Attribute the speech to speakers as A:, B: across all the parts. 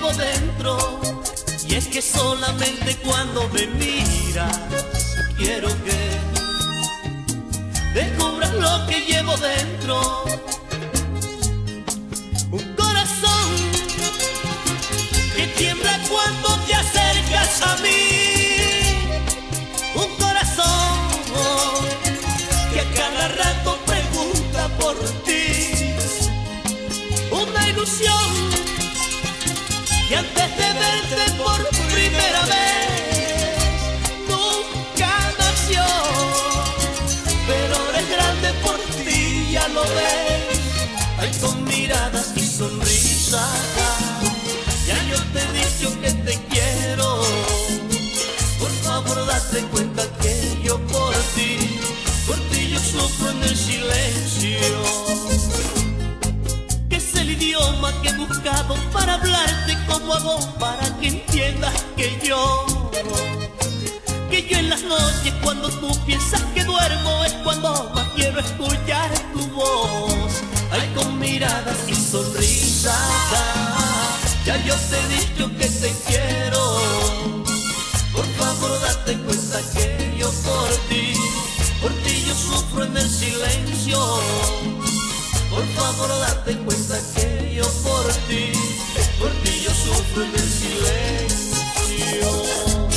A: llevo dentro. Y es que solamente cuando me miras quiero que descubras lo que llevo dentro. Un corazón que tiembla cuando te acercas a mí. Un corazón que a cada rato pregunta por ti. Una ilusión que antes de verte por primera vez nunca nació. Pero ahora es grande por ti, ya lo ves. Ay, con miradas y sonrisas, ya yo te he dicho que te quiero. Por favor date cuenta que yo por ti yo sufro en el silencio. Que es el idioma que he buscado para hablarte. Como hago para que entiendas que yo en las noches cuando tú piensas que duermo es cuando más quiero escuchar tu voz. Ay, con miradas y sonrisas, ya yo te he dicho que te quiero. Por favor date cuenta que yo por ti yo sufro en el silencio. Por favor date cuenta que yo por ti yo sufro en el silencio.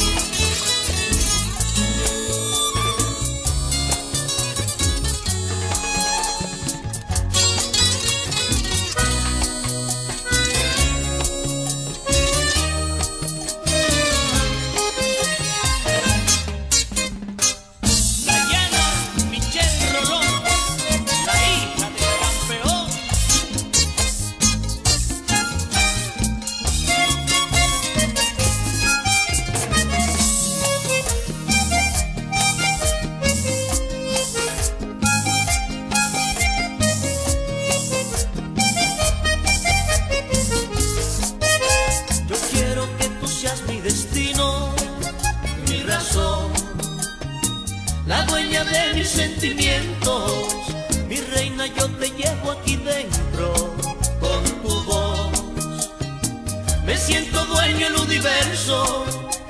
A: La dueña de mis sentimientos, mi reina, yo te llevo aquí dentro con tu voz. Me siento dueño del universo.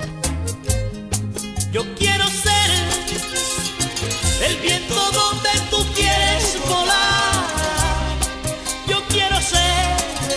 A: Yo quiero ser el viento donde tú quieres volar. Yo quiero ser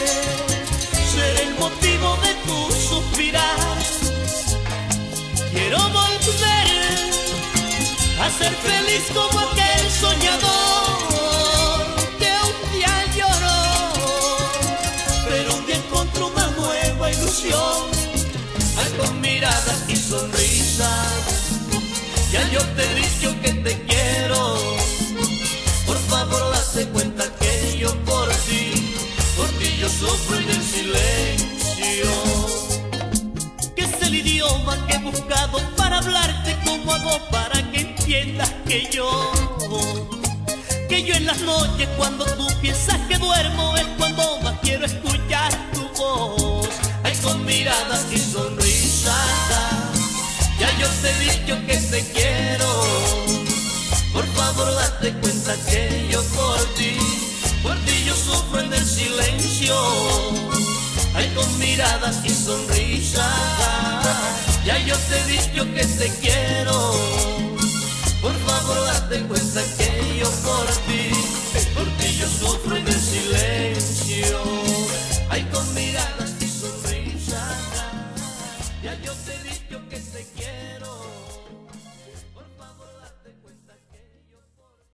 A: el motivo de tu suspirar. Quiero volver a ser feliz como aquel soñador que un día lloró, pero un día encontró una nueva ilusión. Ay, con miradas y sonrisas, ya yo te he dicho que te quiero. Por favor date cuenta que yo por ti yo sufro en el silencio. Que es el idioma que he buscado para hablarte. Como hago para que entiendas que yo en las noches cuando tú piensas que duermo es cuando más quiero escuchar tu voz. Ay, con miradas y sonrisas, ya yo te he dicho que te quiero. Por favor date cuenta que yo por ti yo sufro en el silencio. Ay, con miradas y sonrisas, ya yo te he dicho que te quiero. Por favor date cuenta que yo por ti yo sufro en el silencio.